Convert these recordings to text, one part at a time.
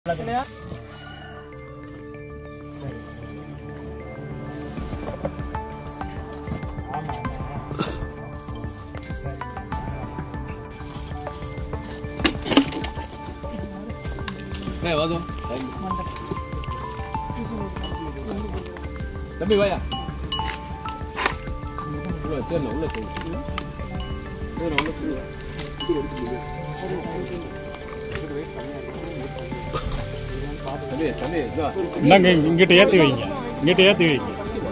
இல்லையா? ஆமா சரி. வாதும் தம்பி வாயா உள்ள சேரணும் உள்ள சேரணும் என்னங்க இங்கிட்ட ஏற்றி வைங்க, இங்கிட்ட ஏற்றி வைங்க.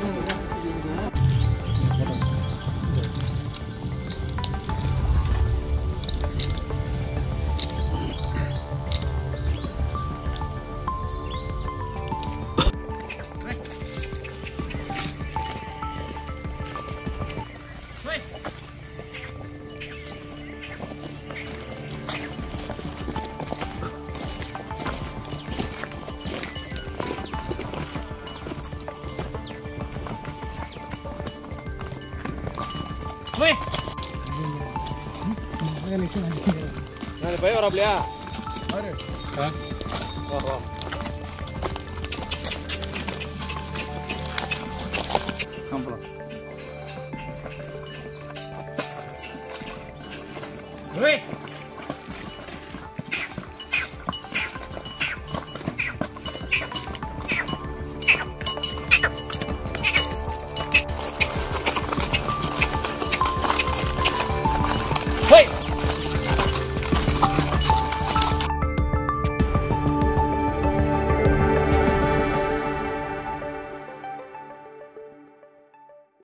பையன் வராப்லையா Wait!